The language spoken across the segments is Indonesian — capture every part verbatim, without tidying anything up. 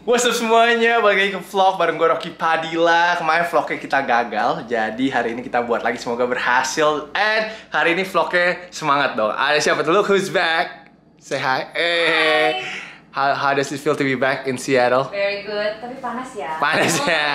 What's up semuanya, balik lagi ke vlog bareng gue Rocky Padilla. Kemarin vlognya kita gagal, jadi hari ini kita buat lagi, semoga berhasil. And hari ini vlognya semangat dong. Ada siapa tuh? Look who's back. Say hi. Hey. How, how does it feel to be back in Seattle? Very good, tapi panas ya. Panas oh, ya.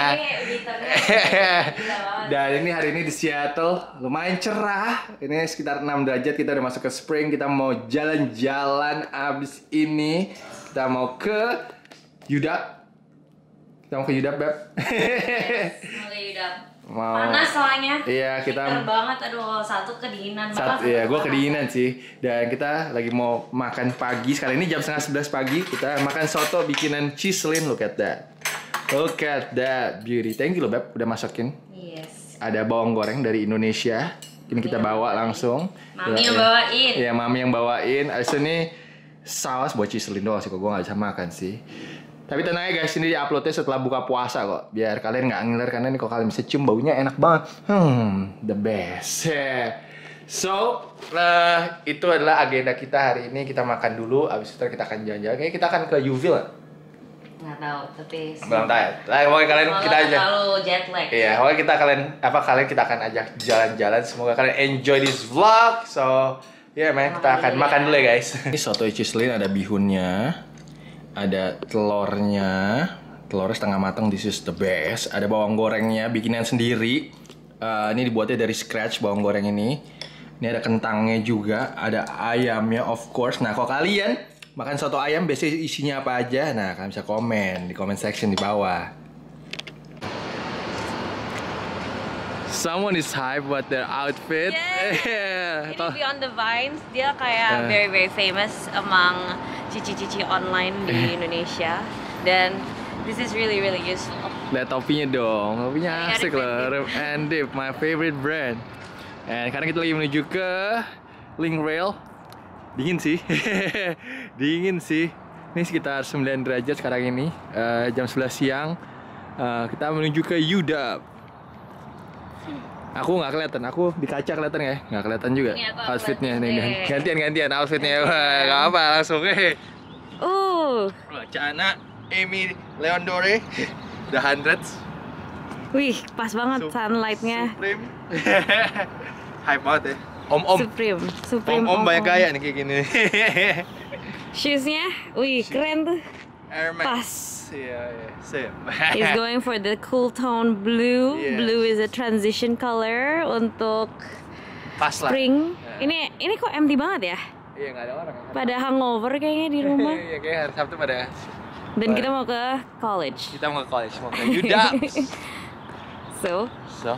Ini Dan ini hari ini di Seattle lumayan cerah. Ini sekitar enam derajat. Kita udah masuk ke spring. Kita mau jalan-jalan. Abis ini kita mau ke Yudap. Kita mau ke Yudap, Beb. Yes, mau ke Yudap. Mau. Panas soalnya. Iya, kita Pinter banget, aduh, satu kedinginan banget. Iya, gue kedinginan sih. Dan kita lagi mau makan pagi. Sekarang ini jam setengah sebelas pagi. Kita makan soto bikinan Cislin. Look at that. Look at that beauty. Thank you loh, Beb, udah masukin. Yes. Ada bawang goreng dari Indonesia. Ini kita bawa langsung. Mami yang bawain. Iya, Mami yang bawain. Abis ini saus buat Cislin doang sih, kok gue gak bisa makan sih. Tapi tenang aja guys, ini di-uploadnya setelah buka puasa kok. Biar kalian nggak ngiler, karena ini kok kalian bisa cium baunya enak banget. Hmm, the best. Yeah. So, uh, itu adalah agenda kita hari ini. Kita makan dulu, abis itu kita akan jalan-jalan. Kayaknya kita akan ke Uville nggak? Nggak tahu, tapi... Belum tahu. Lah, pokoknya kalian kita aja. Kalau jet lag. Iya, pokoknya kita kalian, apa kalian kita akan ajak jalan-jalan. Semoga kalian enjoy this vlog. So, ya yeah, man, kita akan makan dulu ya guys. Ini soto Cislin, ada bihunnya. Ada telurnya, telurnya setengah matang, this is the best. Ada bawang gorengnya, bikinan sendiri. Uh, ini dibuatnya dari scratch bawang goreng ini. Ini ada kentangnya juga, ada ayamnya of course. Nah, kalau kalian makan soto ayam biasanya isinya apa aja? Nah, kalian bisa komen di comment section di bawah. Someone is hype about their outfit. Yes. Ini Beyond the Vines, dia kayak uh. very very famous among cici-cici online di Indonesia. Dan this is really really useful. Lihat topinya dong, topinya asik loh. Rip and Dip, my favorite brand. And sekarang kita lagi menuju ke Link Rail. Dingin sih, dingin sih. Ini sekitar sembilan derajat sekarang ini, uh, jam sebelas siang. Uh, kita menuju ke Yudap. Aku nggak kelihatan, aku di kaca kelihatan ya? Nggak kelihatan juga outfitnya nih. Gantian-gantian outfitnya, wah nggak apa langsung eh. Uh. Cana, Amy Leondore, The Hundreds. Wih, pas banget sunlightnya. Supreme. Hype banget ya. Om-om. Supreme, Supreme. Om-om banyak gaya nih kayak gini. Shoesnya, wih keren tuh. Air Max. Pas. Iya, iya, sip. He's going for the cool tone blue. Yes. Blue is a transition color untuk Pas lah. spring. Yeah. Ini ini kok empty banget ya? Iya, nggak ada orang. Pada hangover kayaknya di rumah. Iya, kayak hari Sabtu pada. Dan kita mau ke college. Kita mau ke college, mau ke Yudap. So. So.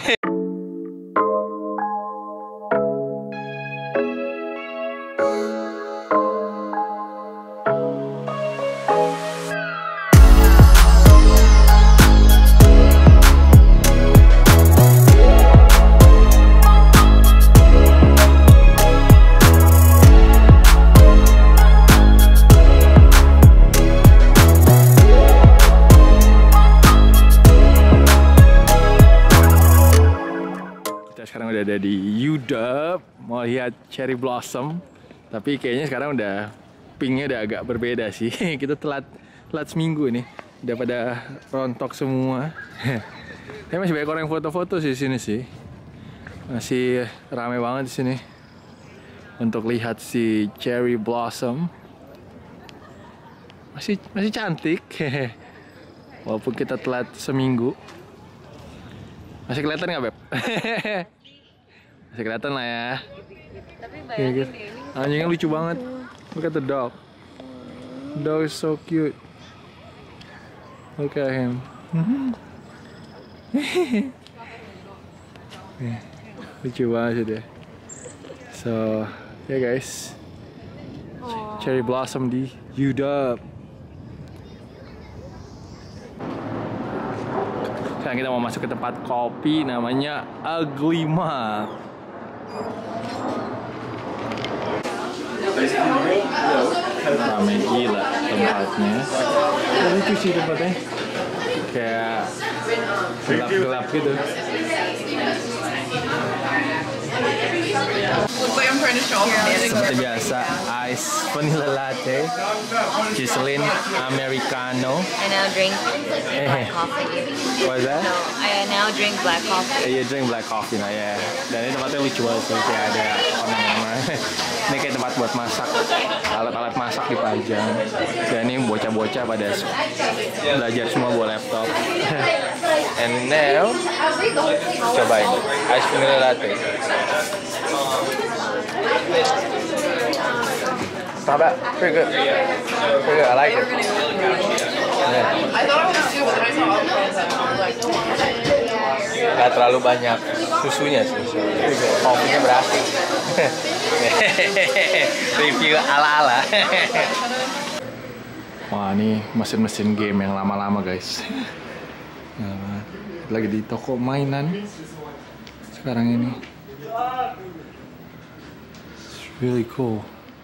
Sekarang udah ada di Yudap, mau lihat cherry blossom, tapi kayaknya sekarang udah pinknya udah agak berbeda sih. Kita telat telat seminggu nih, udah pada rontok semua. Tapi masih banyak orang foto-foto sih di sini sih, masih ramai banget di sini untuk lihat si cherry blossom. Masih masih cantik, walaupun kita telat seminggu. Masih kelihatan nggak, Beb? Masih kelihatan lah ya. Tapi bayangin deh ini. Anjingnya lucu banget. Look at the dog. The dog is so cute. Look at him. Lucu banget sih dia. So, ya yeah guys. Cherry blossom di Yudap. Sekarang kita mau masuk ke tempat kopi namanya Ugly Mug. Ramai gila tempatnya. Lucu sih tempatnya. Kayak gelap-gelap gitu. Look what I'm Seperti biasa, ice vanilla latte, Giselin americano. I now drink black coffee. What's that? No, I now drink black coffee. Iya, drink black coffee nah ya. Dan ini tempatnya lucu banget sih, kayak ada ornamen. Ini kayak tempat buat masak, alat-alat masak dipajang. Dan ini bocah-bocah pada belajar semua bawa laptop. And now, cobain ice vanilla latte. Not bad, pretty good. Pretty good, I like it. Yeah. Gak terlalu banyak susunya sih, so, kopinya berhasil. Review ala-ala. Wah, ini mesin-mesin game yang lama-lama guys. Nah, lagi di toko mainan sekarang ini. It's really cool.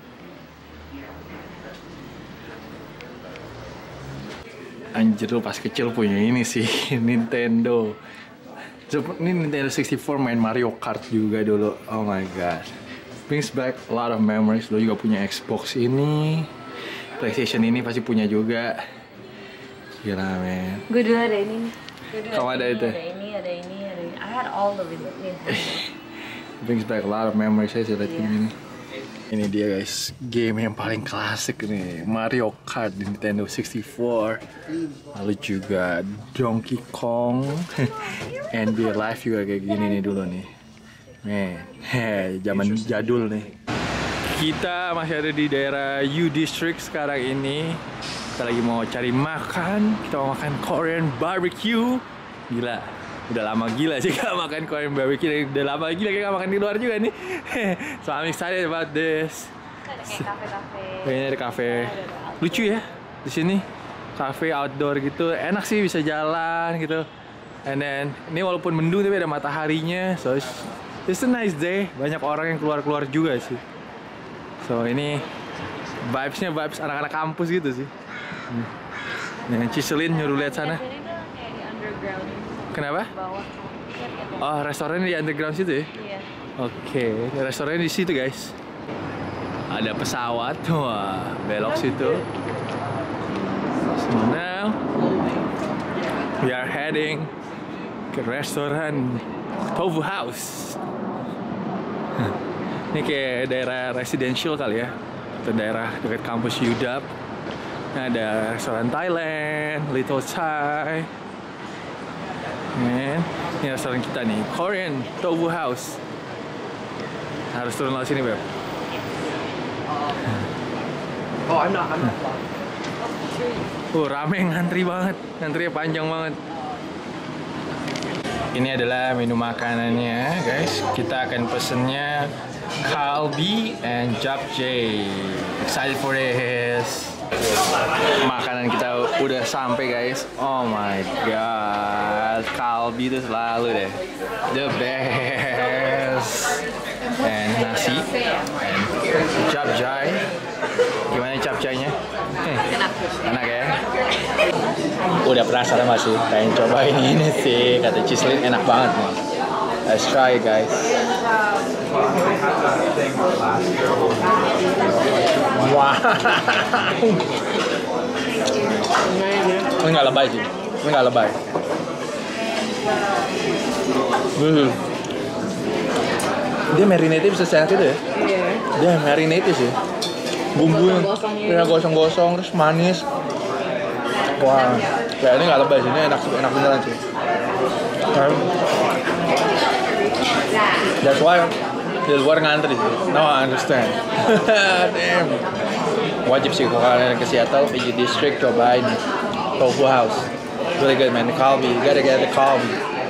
Anjir, lu pas kecil punya ini sih, Nintendo. Ini Nintendo sixty-four main Mario Kart juga dulu. Oh my god. Brings back a lot of memories. Lu juga punya Xbox ini. PlayStation ini pasti punya juga. Gila, men. Gue dulu ada ini. Kamu ada itu? Ada ini, ada ini, ada ini. I had all of it. Brings back a lot of memories. Saya sih lihat ini. Ini dia guys, game yang paling klasik nih, Mario Kart di Nintendo sixty-four. Lalu juga Donkey Kong, N B A Live juga kayak gini nih dulu nih. Man, heh, zaman jadul nih. Kita masih ada di daerah U District sekarang ini. Kita lagi mau cari makan, kita mau makan Korean barbecue. Gila, udah lama gila sih gak makan Korean barbecue. Udah lama gila kayak gak makan di luar juga nih. So I'm excited about this. Ada kayak kafe-kafe. Kayaknya ada kafe. Lucu ya di sini. Kafe outdoor gitu, enak sih bisa jalan gitu. And then ini walaupun mendung tapi ada mataharinya. So it's, it's a nice day. Banyak orang yang keluar-keluar juga sih. So ini vibes-nya vibes anak-anak kampus gitu sih. Yang Giselin nyuruh lihat sana. Kenapa? Oh, restorannya di underground situ ya? Iya. Oke, okay. Restorannya di situ guys. Ada pesawat, wah, belok situ. So now we are heading ke restoran Tofu House. Ini kayak daerah residential kali ya, atau daerah dekat kampus U D A P. Nah, ada restoran Thailand, Little Thai. Man, ini restoran kita nih, Korean Tofu House. Harus turun laut sini, Beb. Oh, I'm not, I'm not. Uh, rame, ngantri banget, ngantrinya panjang banget. Ini adalah menu makanannya, guys. Kita akan pesennya kalbi and japchae. Excited for this. Makanan kita udah sampai guys. Oh my god, kalbi itu selalu deh the best. And nasi and japchae. Gimana japchae-nya? Enak. Enak ya? Udah penasaran masih pengen cobain ini sih, kata Giselin enak banget nih. Let's try it guys. Wow. Ini nggak lebay sih, ini nggak lebay. Hmm. Dia marinated bisa seenak itu ya? Iya. Dia marinated sih. Bumbunya, ya gosong-gosong terus manis. Wah, ya ini nggak lebay sih, ini enak enak beneran sih. That's why di luar ngantri sih. Now I understand. Damn. Wajib sih kalau kalian ke Seattle, P G District, cobain Tofu House. Really good man, the kalbi. You gotta get the kalbi.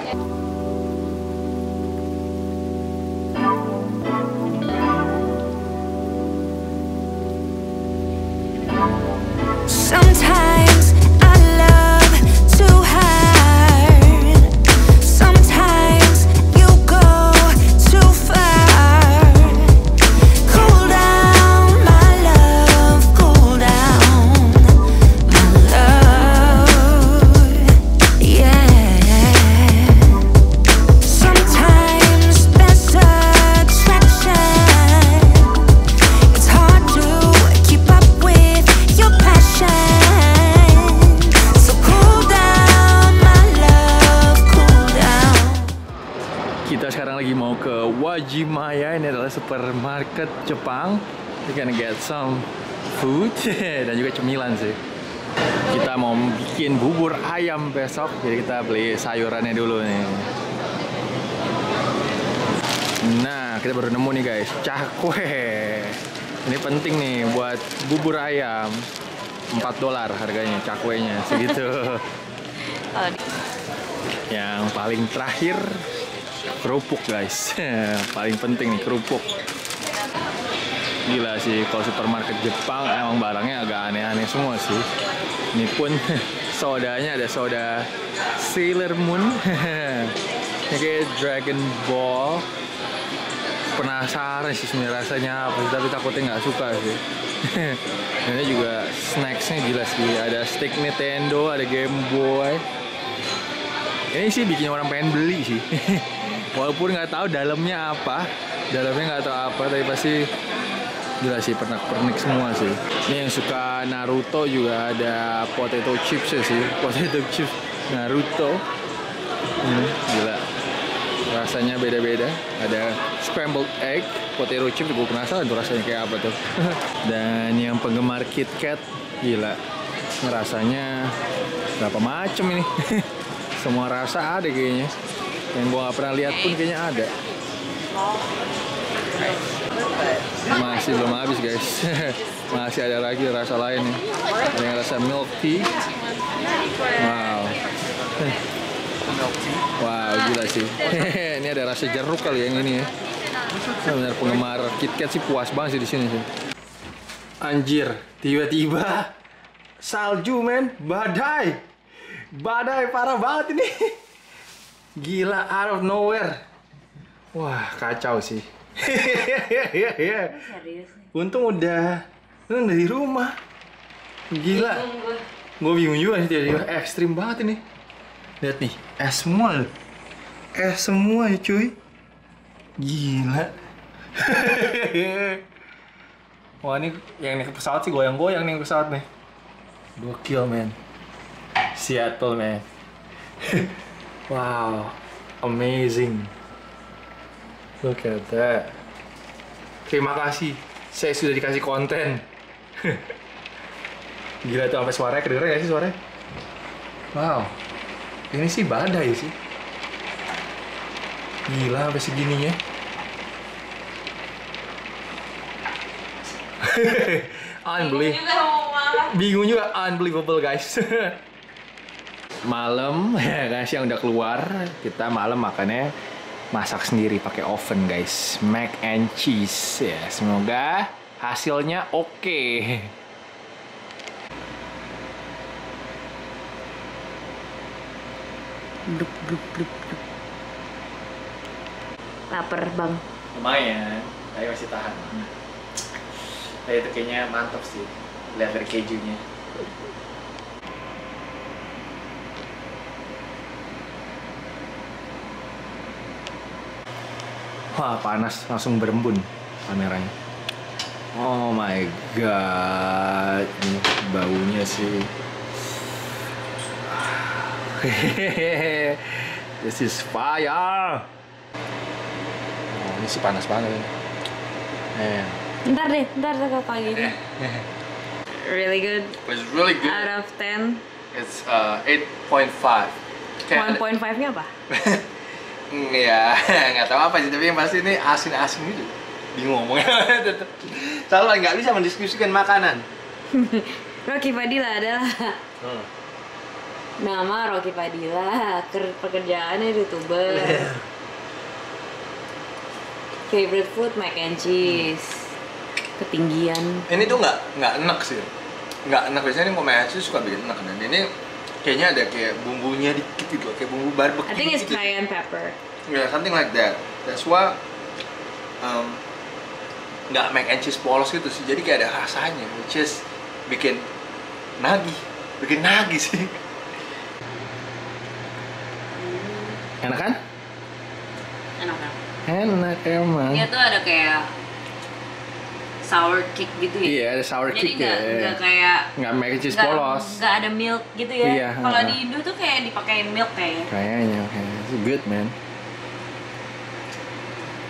Sometimes I love to hide. Sometimes you go too far. Cool down, my love. Cool down, my love. Yeah. Uwajimaya. Ini adalah supermarket Jepang. You can get some food dan juga cemilan sih. Kita mau bikin bubur ayam besok, jadi kita beli sayurannya dulu nih. Nah, kita baru nemu nih guys, cakwe. Ini penting nih buat bubur ayam. empat dolar harganya, cakwenya segitu. Yang paling terakhir kerupuk guys. Paling penting nih kerupuk. Gila sih, kalau supermarket Jepang emang barangnya agak aneh-aneh semua sih. Ini pun sodanya ada soda Sailor Moon. Ini kayak Dragon Ball. Penasaran sih sebenarnya rasanya apa, tapi takutnya nggak suka sih. Ini juga snacksnya gila sih. Ada stick Nintendo, ada Game Boy. Ini sih bikin orang pengen beli sih. Walaupun nggak tahu dalamnya apa, dalamnya nggak tahu apa, tapi pasti gila sih, pernak-pernik semua sih. Ini yang suka Naruto juga ada potato chips ya sih, potato chips Naruto. Hmm, gila. Rasanya beda-beda. Ada scrambled egg, potato chip, gue penasaran tuh rasanya kayak apa tuh. Dan yang penggemar Kit Kat, gila, rasanya berapa macam ini. Semua rasa ada kayaknya. Yang gue gak pernah lihat pun kayaknya ada. Masih belum habis guys. Masih ada lagi rasa lain nih. Ada yang rasa milk tea. Wow. Wow, gila sih. Ini ada rasa jeruk kali yang ini ya. Benar penggemar KitKat sih puas banget sih di sini sih. Anjir, tiba-tiba salju men, badai. Badai parah banget ini. Gila, out of nowhere. Wah, kacau sih. Untung udah, untung dari rumah. Gila. Gue bingung juga sih, tiba-tiba ekstrim banget ini. Lihat nih, es semua loh. Es semua ya cuy. Gila. Wah ini yang naik pesawat sih goyang-goyang nih pesawat nih. Gokil men. Seattle men. Wow, amazing. Look at that. Terima kasih, saya sudah dikasih konten. Gila tuh, sampai suaranya kedengeran gak sih suaranya? Wow. Ini sih badai sih. Gila sampai segininya. Unbelievable. Bingung juga, unbelievable guys. Malam ya guys, yang udah keluar, kita malam makannya masak sendiri pakai oven guys. Mac and cheese ya. Semoga hasilnya oke. Okay. Blup, blup, blup, blup. Laper bang. Lumayan, tapi masih tahan. Tapi itu kayaknya mantap sih, lihat dari kejunya. Wah panas, langsung berembun kameranya. Oh my god, ini baunya sih. This is fire. Oh, ini sih panas banget. Eh. Ntar deh, ntar deh kakak gini. Really good. It's really good. Out of ten. It's uh, eight point five. one point five-nya apa? Ya, nggak tahu apa sih, tapi yang pasti ini asin-asin gitu. Bingung ngomongnya. Selalu nggak bisa mendiskusikan makanan. Rocky Padilla adalah Hmm. nama Rocky Padilla, pekerjaannya YouTuber. Favorite food mac and cheese. Ketinggian. Ini tuh nggak nggak enak sih, nggak enak. Biasanya ini mau mac and cheese suka bikin enak, dan ini kayaknya ada kayak bumbunya dikit gitu, kayak bumbu barbecue. I think it's gitu. cayenne pepper. Yeah, something like that. That's why um, nggak mac and cheese polos gitu sih. Jadi kayak ada rasanya, which is bikin nagih, bikin nagih sih. Enak kan? Enak kan? Enak emang. Dia tuh ada kayak sour kick gitu ya. Iya, ada sour Jadi kick ya. Jadi nggak kayak nggak mac and cheese nggak- polos. nggak ada milk gitu ya. Iya, Kalau ha-ha. di Indo tuh kayak dipakein milk kayaknya. Kayaknya, okay. It's good man.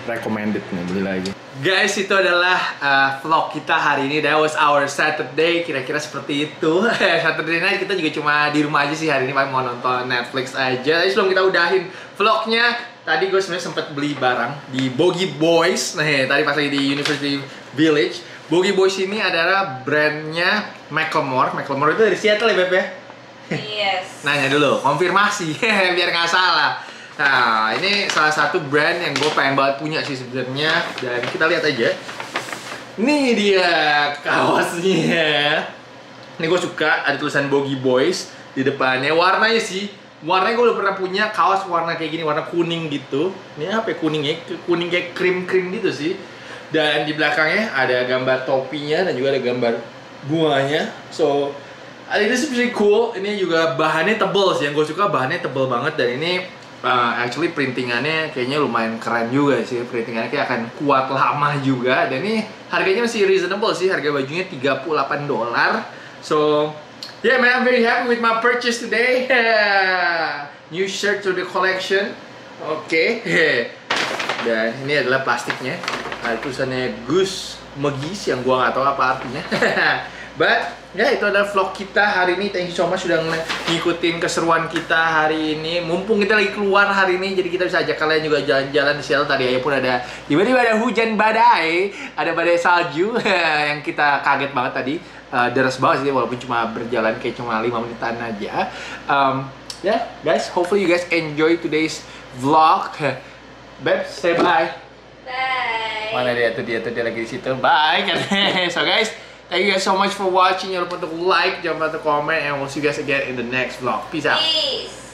recommended nih, beli lagi. Guys, itu adalah uh, vlog kita hari ini. That was our Saturday, kira-kira seperti itu. Saturday night kita juga cuma di rumah aja sih hari ini, paling mau nonton Netflix aja. Tapi sebelum kita udahin vlognya, tadi gue sebenarnya sempat beli barang di Boggy Boys. Nah, tadi pas lagi di University Village. Boggy Boys ini adalah brandnya Macklemore. Macklemore itu dari Seattle ya, Beb ya? Yes. Nanya dulu, konfirmasi, biar nggak salah. Nah, ini salah satu brand yang gue pengen banget punya sih sebenarnya. Dan kita lihat aja. Ini dia kaosnya. Ini gue suka, ada tulisan Boggy Boys di depannya. Warnanya sih, warnanya gue udah pernah punya kaos warna kayak gini, warna kuning gitu. Ini apa ya kuningnya? Kuning kayak krim-krim gitu sih. Dan di belakangnya ada gambar topinya dan juga ada gambar bunganya. So, I think this is pretty cool. Ini juga bahannya tebel sih, yang gue suka bahannya tebel banget. Dan ini uh, actually printingannya kayaknya lumayan keren juga sih. Printingannya kayak akan kuat lama juga. Dan ini harganya masih reasonable sih, harga bajunya tiga puluh delapan dolar. So, yeah man, I'm very happy with my purchase today. New shirt to the collection. Oke. Okay. Dan ini adalah plastiknya. Ada tulisannya Goose Megis yang gua nggak tahu apa artinya. But ya, itu adalah vlog kita hari ini. Thank you so much sudah ngikutin keseruan kita hari ini. Mumpung kita lagi keluar hari ini, jadi kita bisa ajak kalian juga jalan-jalan di Seattle. Tadi aja pun ada, tiba-tiba ada hujan badai, ada badai salju yang kita kaget banget tadi. Uh, deras banget sih, walaupun cuma berjalan kayak cuma lima menitan aja. Um, ya yeah, guys, hopefully you guys enjoy today's vlog. Beb, say bye. Bye. Mana dia tuh, dia tuh dia lagi di situ. Bye. So guys, thank you guys so much for watching. Jangan lupa untuk like, jangan lupa untuk comment, and we'll see you guys again in the next vlog. Peace out. Peace.